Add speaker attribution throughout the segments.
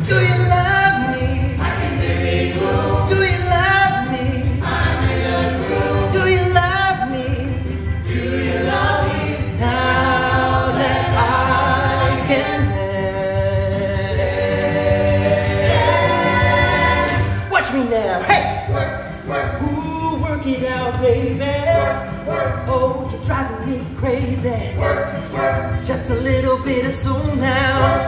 Speaker 1: Do you love me?
Speaker 2: I can really groove.
Speaker 1: Do you love me?
Speaker 2: I'm in the groove.
Speaker 1: Do you love me?
Speaker 2: Do you love me?
Speaker 1: Now that I can dance. Watch me now. Hey!
Speaker 2: Work, work,
Speaker 1: Ooh, work it out, baby.
Speaker 2: work,
Speaker 1: Oh, you're driving me crazy.
Speaker 2: work, work.
Speaker 1: Just a little bit of soul now.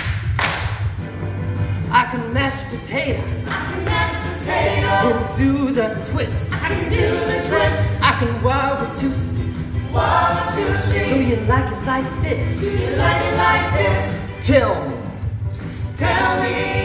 Speaker 1: I can mash potato
Speaker 2: I can mash potato.
Speaker 1: and do the twist.
Speaker 2: I can do the twist.
Speaker 1: I can wobble to see.
Speaker 2: Wobble to
Speaker 1: Do
Speaker 2: see.
Speaker 1: you like it like
Speaker 2: Do
Speaker 1: this?
Speaker 2: you like it like this?
Speaker 1: Tell me.
Speaker 2: Tell me.